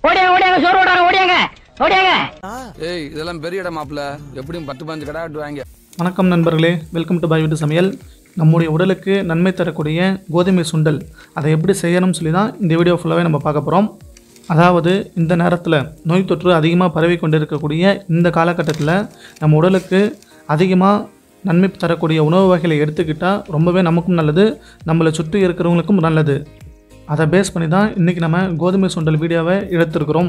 ஓடியாங்க ஓடியாங்க சோறு ஓடாங்க ஓடியாங்க ஓடியாங்க. ஏய் இதெல்லாம் பெரிய இடம் மாப்ள, எப்படியும் 10-15 கடை வெட்டுவாங்க. வணக்கம் நண்பர்களே, வெல்கம் டு பாய் வீட்டு சமையல். நம்முடைய உடலுக்கு நன்மை தரக்கூடிய கோதுமை சுண்டல் அதை எப்படி செய்யணும்னு சொல்லி தான் இந்த வீடியோ ஃபுல்லாகவே நம்ம பார்க்க போகிறோம். அதாவது இந்த நேரத்தில் நோய் தொற்று அதிகமாக பரவி கொண்டு இருக்கக்கூடிய இந்த காலகட்டத்தில் நம்ம உடலுக்கு அதிகமாக நன்மை தரக்கூடிய உணவு வகைகளை எடுத்துக்கிட்டால் ரொம்பவே நமக்கும் நல்லது, நம்மளை சுற்றி இருக்கிறவங்களுக்கும் நல்லது. அதை பேஸ் பண்ணி தான் இன்றைக்கி நம்ம கோதுமை சுண்டல் வீடியோவை எடுத்துருக்கிறோம்.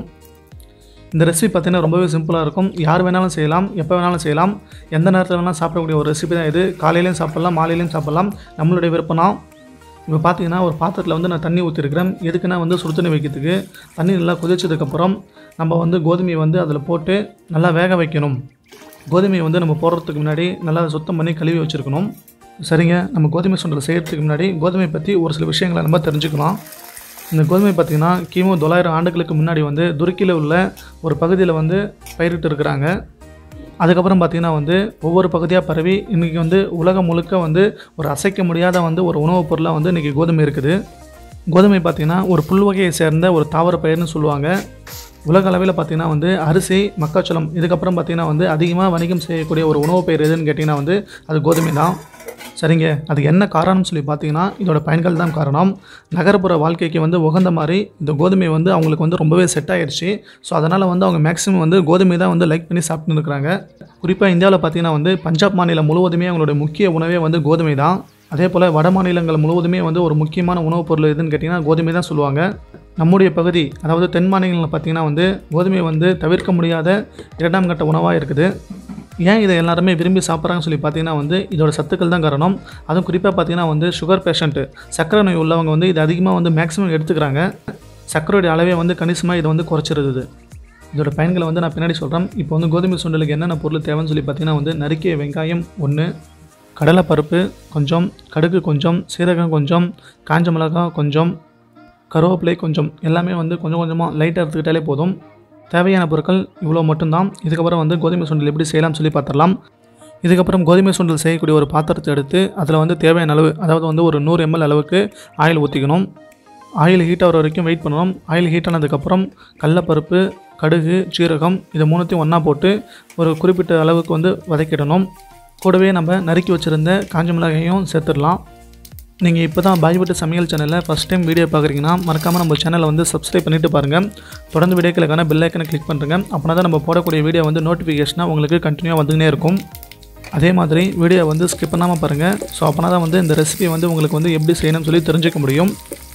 இந்த ரெசிபி பார்த்திங்கன்னா ரொம்பவே சிம்பிளாக இருக்கும். யார் வேணாலும் செய்யலாம், எப்போ வேணாலும் செய்யலாம், எந்த நேரத்தில் வேணாலும் சாப்பிடக்கூடிய ஒரு ரெசிபி தான் இது. காலையிலையும் சாப்பிட்லாம், மாலையிலையும் சாப்பிட்லாம், நம்மளுடைய விருப்பம் தான். இப்போ பார்த்தீங்கன்னா ஒரு பாத்திரத்தில் நான் தண்ணி ஊற்றிருக்கிறேன். எதுக்குன்னா சுடு தண்ணி வைக்கிறதுக்கு. தண்ணி நல்லா கொதிச்சதுக்கப்புறம் நம்ம கோதுமையை அதில் போட்டு நல்லா வேக வைக்கணும். கோதுமையை நம்ம போடுறதுக்கு முன்னாடி நல்லா சுத்தம் பண்ணி கழுவி வச்சுருக்கணும். சரிங்க, நம்ம கோதுமை சுண்டல் செய்கிறதுக்கு முன்னாடி கோதுமை பற்றி ஒரு சில விஷயங்களை நம்ம தெரிஞ்சுக்கலாம். இந்த கோதுமை பார்த்திங்கன்னா கிமு 900 ஆண்டுகளுக்கு முன்னாடி துருக்கியில் உள்ள ஒரு பகுதியில் பயிரிட்டு இருக்கிறாங்க. அதுக்கப்புறம் பார்த்திங்கன்னா ஒவ்வொரு பகுதியாக பரவி இன்றைக்கி உலகம் முழுக்க ஒரு அசைக்க முடியாத ஒரு உணவுப் பொருளாக இன்றைக்கி கோதுமை இருக்குது. கோதுமை பார்த்திங்கன்னா ஒரு புல் வகையை சேர்ந்த ஒரு தாவர பயிர்னு சொல்லுவாங்க. உலக அளவில் பார்த்திங்கன்னா அரிசி, மக்காச்சோளம், இதுக்கப்புறம் பார்த்திங்கன்னா அதிகமாக வணிகம் செய்யக்கூடிய ஒரு உணவு பயிர் எதுன்னு கேட்டிங்கன்னா அது கோதுமை தான். சரிங்க, அதுக்கு என்ன காரணம்னு சொல்லி பார்த்தீங்கன்னா இதோட பயன்கள் தான் காரணம். நகர்ப்புற வாழ்க்கைக்கு உகந்த மாதிரி இந்த கோதுமை அவங்களுக்கு ரொம்பவே செட் ஆகிடுச்சு. ஸோ அதனால் அவங்க மேக்ஸிமம் கோதுமை தான் லைக் பண்ணி சாப்பிட்டு இருக்கிறாங்க. குறிப்பாக இந்தியாவில் பார்த்தீங்கன்னா பஞ்சாப் மாநிலம் முழுவதுமே அவங்களுடைய முக்கிய உணவே கோதுமை தான். அதே போல் வட மாநிலங்கள் முழுவதுமே ஒரு முக்கியமான உணவுப் பொருள் எதுன்னு கேட்டிங்கன்னா கோதுமை தான் சொல்லுவாங்க. நம்முடைய பகுதி, அதாவது தென் மாநிலங்களில் பார்த்திங்கன்னா கோதுமை தவிர்க்க முடியாத 2ஆம் கட்ட உணவாக இருக்குது. ஏன் இதை எல்லாருமே விரும்பி சாப்பிட்றாங்கன்னு சொல்லி பார்த்தீங்கன்னா இதோட சத்துக்கள் தான் காரணம். அதுவும் குறிப்பாக பார்த்தீங்கன்னா சுகர் பேஷண்ட்டு, சர்க்கரை நோய் உள்ளவங்க இது அதிகமாக மேக்ஸிமம் எடுத்துக்கிறாங்க. சர்க்கரையுடைய அளவே கணிசமாக இதை குறைச்சிருது. இதோட பயன்களை நான் பின்னாடி சொல்கிறேன். இப்போ கோதுமை சுண்டலுக்கு என்னென்ன பொருள் தேவைன்னு சொல்லி பார்த்தீங்கன்னா நறுக்கிய வெங்காயம் 1, கடலைப்பருப்பு கொஞ்சம், கடுகு கொஞ்சம், சீரகம் கொஞ்சம், காஞ்ச மிளகாய் கொஞ்சம், கருவேப்பிலை கொஞ்சம், எல்லாமே கொஞ்சம் கொஞ்சமாக லைட்டாக எடுத்துக்கிட்டாலே போதும். தேவையான பொருட்கள் இவ்வளோ மட்டும்தான். இதுக்கப்புறம் கோதுமை சுண்டல் எப்படி செய்யலாம்னு சொல்லி பார்த்துடலாம். இதுக்கப்புறம் கோதுமை சுண்டல் செய்யக்கூடிய ஒரு பாத்திரத்தை எடுத்து அதில் தேவையான அளவு, அதாவது ஒரு 100 ml அளவுக்கு ஆயில் ஊற்றிக்கணும். ஆயில் ஹீட் ஆகிற வரைக்கும் வெயிட் பண்ணணும். ஆயில் ஹீட் ஆனதுக்கப்புறம் கடலைப்பருப்பு, கடுகு, சீரகம் இது மூணுத்தையும் ஒன்றா போட்டு ஒரு குறிப்பிட்ட அளவுக்கு வதக்கிடணும். கூடவே நம்ம நறுக்கி வச்சுருந்த காஞ்ச மிளகாயும் சேர்த்துடலாம். நீங்கள் இப்போ தான் பாய் வீட்டு சமையல் சேனலில் ஃபஸ்ட் டைம் வீடியோ பார்க்குறீங்கன்னா மறக்காமல் நம்ம சேனலை சப்ஸ்கிரைப் பண்ணிவிட்டு பாருங்கள். தொடர்ந்து வீடியோக்களுக்கான பெல் ஐக்கனை கிளிக் பண்ணுறேங்க. அப்படின்னா தான் நம்ம போடக்கூடிய வீடியோ நோட்டிஃபிகேஷனாக உங்களுக்கு கண்டினியூவாக வந்துகிட்டே இருக்கும். அதே மாதிரி வீடியோ ஸ்கிப் பண்ணாமல் பாருங்கள். ஸோ அப்படின்னா தான் இந்த ரெசிபி உங்களுக்கு எப்படி செய்யணும்னு சொல்லி தெரிஞ்சுக்க முடியும்.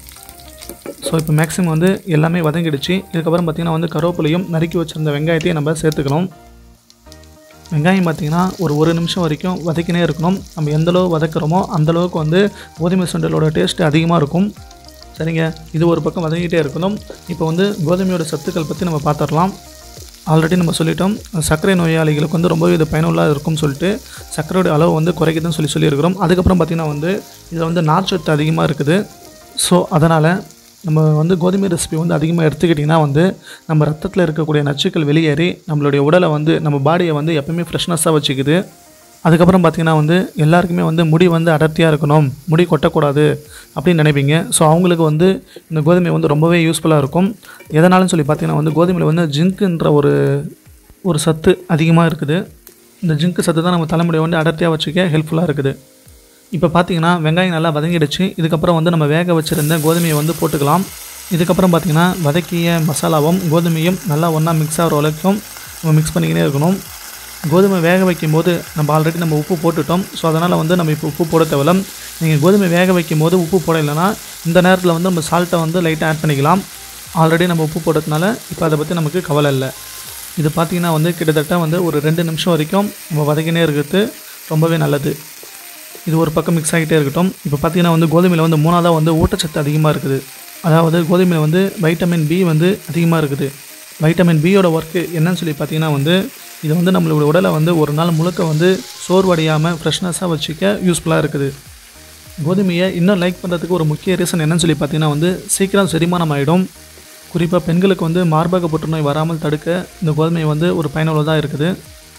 ஸோ இப்போ மேக்ஸிமம் எல்லாமே வதங்கிடுச்சு. இதுக்கப்புறம் பார்த்திங்கன்னா கருவேப்பிலையும் நறுக்கி வச்சுருந்த வெங்காயத்தையும் நம்ம சேர்த்துக்கணும். வெங்காயம் பார்த்திங்கன்னா ஒரு நிமிஷம் வரைக்கும் வதக்கினே இருக்கணும். நம்ம எந்தளவு வதக்குறோமோ அந்தளவுக்கு கோதுமை சுண்டலோட டேஸ்ட்டு அதிகமாக இருக்கும். சரிங்க, இது ஒரு பக்கம் வதங்கிட்டே இருக்கணும். இப்போ கோதுமையோட சத்துக்கள் பற்றி நம்ம பார்த்துடலாம். ஆல்ரெடி நம்ம சொல்லிட்டோம், சர்க்கரை நோயாளிகளுக்கு ரொம்பவே இது பயனுள்ளதாக இருக்கும்னு சொல்லிட்டு சர்க்கரையோட அளவு குறைக்குதுன்னு சொல்லியிருக்கிறோம். அதுக்கப்புறம் பார்த்திங்கன்னா இதில் நார்ச்சத்து அதிகமாக இருக்குது. ஸோ அதனால் நம்ம கோதுமை ரெசிபி அதிகமாக எடுத்துக்கிட்டிங்கன்னா நம்ம ரத்தத்தில் இருக்கக்கூடிய நச்சுக்கள் வெளியேறி நம்மளுடைய உடலை நம்ம பாடியை எப்பவுமே ஃப்ரெஷ்னஸாக வச்சுக்குது. அதுக்கப்புறம் பார்த்திங்கன்னா எல்லாருக்குமே முடி அடர்த்தியாக இருக்கணும், முடி கொட்டக்கூடாது அப்படின்னு நினைப்பீங்க. ஸோ அவங்களுக்கு இந்த கோதுமை ரொம்பவே யூஸ்ஃபுல்லாக இருக்கும். எதனாலும் சொல்லி பார்த்திங்கன்னா கோதுமையில் ஜிங்க்குன்ற ஒரு சத்து அதிகமாக இருக்குது. இந்த ஜிங்க்கு சத்து தான் நம்ம தலைமுடியை அடர்த்தியாக வச்சுக்க ஹெல்ப்ஃபுல்லாக இருக்குது. இப்போ பார்த்திங்கன்னா வெங்காயம் நல்லா வதங்கிடுச்சு. இதுக்கப்புறம் நம்ம வேக வச்சுருந்த கோதுமையை போட்டுக்கலாம். இதுக்கப்புறம் பார்த்திங்கன்னா வதக்கிய மசாலாவும் கோதுமையும் நல்லா ஒன்றா மிக்ஸ் ஆகிற வரைக்கும் நம்ம மிக்ஸ் பண்ணிக்கினே இருக்கணும். கோதுமை வேக வைக்கும்போது நம்ம ஆல்ரெடி உப்பு போட்டுட்டோம். ஸோ அதனால் நம்ம இப்போ உப்பு போட தேவையில்ல. நீங்கள் கோதுமை வேக வைக்கும் போது உப்பு போட இல்லைன்னா இந்த நேரத்தில் நம்ம சால்ட்டை லைட்டாக ஆட் பண்ணிக்கலாம். ஆல்ரெடி நம்ம உப்பு போட்டதுனால இப்போ அதை பற்றி நமக்கு கவலை இல்லை. இது பார்த்திங்கன்னா கிட்டத்தட்ட ஒரு 2 நிமிஷம் வரைக்கும் நம்ம வதக்கினே இருக்கிறது ரொம்பவே நல்லது. இது ஒரு பக்கம் மிக்ஸ் ஆகிட்டே இருக்கட்டும். இப்போ பார்த்திங்கன்னா கோதுமையில் மூணாவதாக ஊட்டச்சத்து அதிகமாக இருக்குது. அதாவது கோதுமையில் வைட்டமின் பி அதிகமாக இருக்குது. வைட்டமின் பியோட ஒர்க்கு என்னன்னு சொல்லி பார்த்திங்கன்னா இது நம்மளோட உடலை ஒரு நாள் முழுக்க சோர்வடையாமல் ஃப்ரெஷ்னஸாக வச்சுக்க யூஸ்ஃபுல்லாக இருக்குது. கோதுமையை இன்னும் லைக் பண்ணுறதுக்கு ஒரு முக்கிய ரீசன் என்னன்னு சொல்லி பார்த்திங்கன்னா சீக்கிரம் செரிமானம் ஆகிடும். குறிப்பாக பெண்களுக்கு மார்பக புற்றுநோய் வராமல் தடுக்க இந்த கோதுமை ஒரு பயனுள்ளதாக இருக்குது.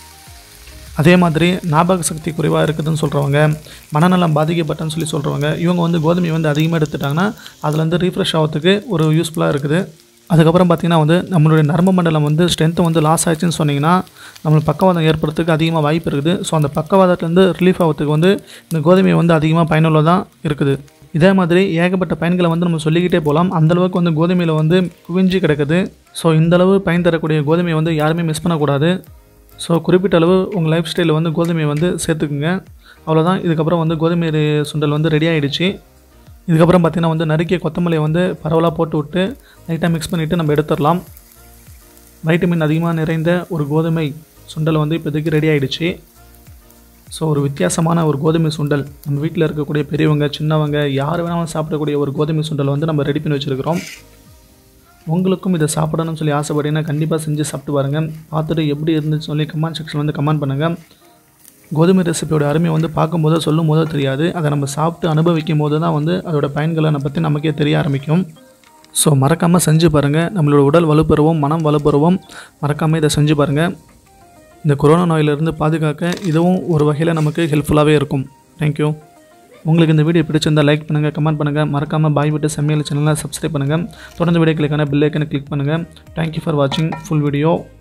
அதே மாதிரி ஞாபக சக்தி குறைவாக இருக்குதுன்னு சொல்கிறவங்க, மனநலம் பாதிக்கப்பட்டன்னு சொல்கிறவங்க, இவங்க கோதுமை அதிகமாக எடுத்துட்டாங்கன்னா அதில் ரீஃப்ரெஷ் ஆகிறதுக்கு ஒரு யூஸ்ஃபுல்லாக இருக்குது. அதுக்கப்புறம் பார்த்திங்கன்னா வந்து நம்மளுடைய நரம்பு மண்டலம் வந்து ஸ்ட்ரென்த்து வந்து லாஸ் ஆயிடுச்சுன்னு சொன்னிங்கன்னா நம்மளுக்கு பக்கவாதம் ஏற்படுறதுக்கு அதிகமாக வாய்ப்பு இருக்குது. ஸோ அந்த பக்கவாதத்துலேருந்து ரிலீஃப் ஆகிறதுக்கு வந்து இந்த கோதுமை வந்து அதிகமாக பயனுள்ளதாக இருக்குது. இதே மாதிரி ஏகப்பட்ட பயன்களை வந்து நம்ம சொல்லிக்கிட்டே போகலாம். அந்தளவுக்கு வந்து கோதுமையில் வந்து குவிஞ்சு கிடக்குது. ஸோ இந்தளவு பயன் தரக்கூடிய கோதுமையை வந்து யாருமே மிஸ் பண்ணக்கூடாது. ஸோ குறிப்பிட்ட அளவு உங்கள் லைஃப் ஸ்டைலில் வந்து கோதுமையை வந்து சேர்த்துக்குங்க. அவ்வளோதான். இதுக்கப்புறம் வந்து கோதுமை சுண்டல் வந்து ரெடி ஆகிடுச்சு. இதுக்கப்புறம் பார்த்திங்கன்னா வந்து நறுக்கிய கொத்தமல்லியை வந்து பரவலாக போட்டு விட்டு லைட்டாக மிக்ஸ் பண்ணிவிட்டு நம்ம எடுத்துடலாம். வைட்டமின் அதிகமாக நிறைந்த ஒரு கோதுமை சுண்டல் வந்து இப்போதைக்கு ரெடி ஆகிடுச்சு. ஸோ ஒரு வித்தியாசமான ஒரு கோதுமை சுண்டல் நம்ம வீட்டில் இருக்கக்கூடிய பெரியவங்க சின்னவங்க யார் வேணாலும் சாப்பிடக்கூடிய ஒரு கோதுமை சுண்டல் வந்து நம்ம ரெடி பண்ணி வச்சுருக்கிறோம். உங்களுக்கும் இதை சாப்பிடணும்னு சொல்லி ஆசைப்பட்டீங்கன்னா கண்டிப்பாக செஞ்சு சாப்பிட்டு பாருங்கள். பார்த்துட்டு எப்படி இருந்துச்சு சொல்லி கமெண்ட் செக்ஷன் வந்து கமெண்ட் பண்ணுங்கள். கோதுமை ரெசிபியோட அருமை வந்து பார்க்கும்போதோ சொல்லும் போதோ தெரியாது. அதை நம்ம சாப்பிட்டு அனுபவிக்கும் போது தான் வந்து அதோட பயன்களை பற்றி நமக்கே தெரிய ஆரம்பிக்கும். ஸோ மறக்காமல் செஞ்சு பாருங்கள். நம்மளோட உடல் வலுப்பெறவும் மனம் வலுப்பெறவும் மறக்காமல் இதை செஞ்சு பாருங்கள். இந்த கொரோனா நோயிலிருந்து பாதுகாக்க இதுவும் ஒரு வகையில் நமக்கு ஹெல்ப்ஃபுல்லாகவே இருக்கும். தேங்க்யூ. உங்களுக்கு இந்த வீடியோ பிடிச்சிருந்தால் லைக் பண்ணுங்கள், கமெண்ட் பண்ணுங்கள். மறக்காமல் பாய் விட்டு சமையல் சேனலை சப்ஸ்கிரைப் பண்ணுங்கள். தொடர்ந்து வீடியோக்களுக்கான பெல் ஐக்கனை கிளிக் பண்ணுங்கள். தேங்க்யூ ஃபார் வாட்சிங் ஃபுல் வீடியோ.